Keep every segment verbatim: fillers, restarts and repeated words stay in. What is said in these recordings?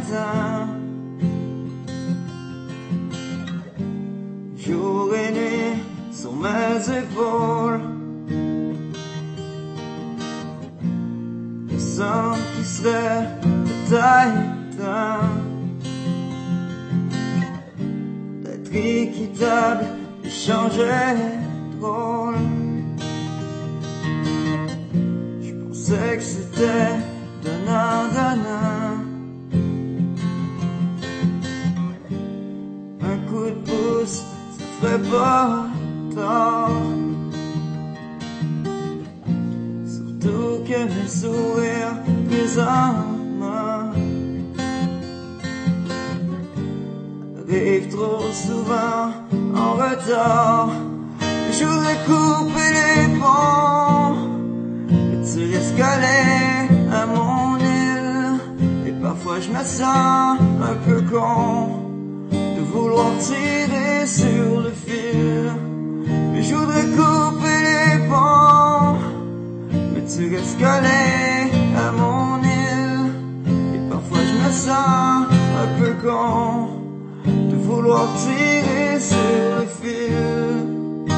matin, jour et nuit sur mes épaules, le sang qui serait peut-être d'être équitable et changer de rôle. Je pensais que c'était donnant-donnant, un coup de pouce ça ferait pas tort, surtout que mes sourires, mes âmes arrivent trop souvent en retard. Je voudrais couper les ponts et tirer ce collé à mon île, et parfois je me sens un peu con de vouloir tirer sur le fil. Mais je voudrais couper les ponts, mais tu restes collé à mon île, et parfois je me sens un peu con de vouloir tirer sur le fil.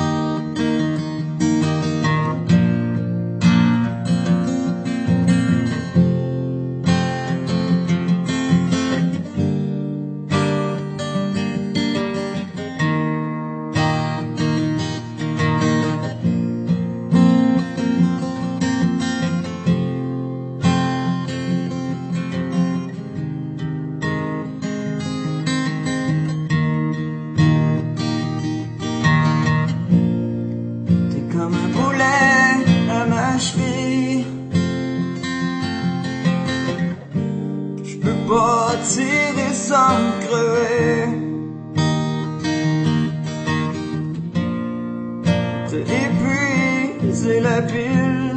Comme un boulet à ma cheville, je peux pas tirer sans me crever. T'as épuisé la pile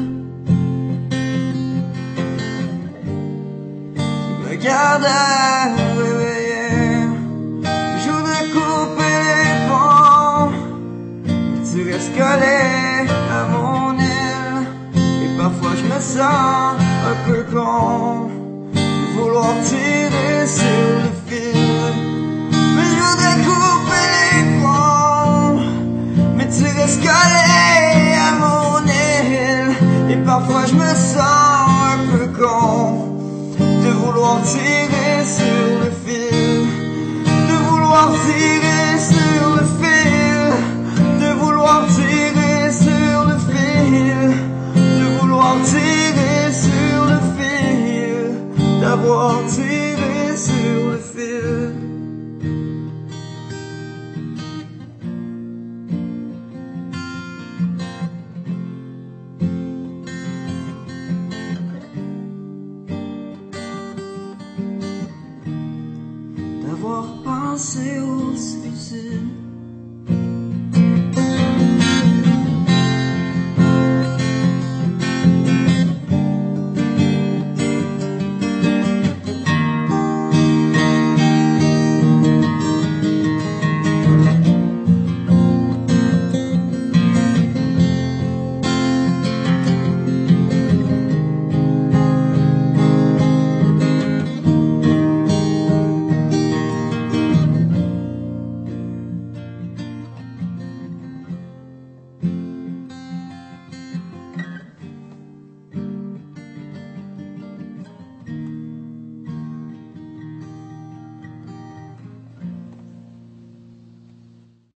qui me garde à réveiller. Je voudrais couper les ponts, mais tu restes collé à mon île, et parfois je me sens un peu con de vouloir tirer sur le fil. Mais je voudrais couper les ponts, mais tu restes collé à mon île, et parfois je me sens un peu con de vouloir tirer sur le fil, de vouloir tirer sur le fil, de vouloir tirer sur le fil, de vouloir tirer sur le fil, d'avoir tiré sur le fil. D'avoir pensé au suicide,